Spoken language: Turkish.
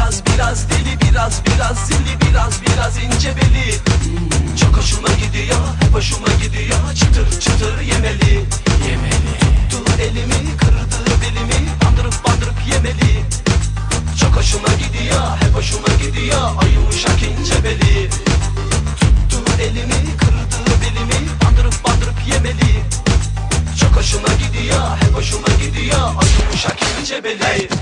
biraz deli, biraz zilli, biraz ince beli. Çok hoşuma gidiyor, hep hoşuma gidiyor. Çıtır çıtır yemeli. Tuttu elimi, kırdı belimi, bandırıp yemeli. Çok hoşuma gidiyor, hep hoşuma gidiyor. O yumuşak ince beli. Tuttu elimi, kırdı belimi, bandırıp yemeli. Çok hoşuma gidiyor, hep hoşuma gidiyor. O yumuşak ince beli.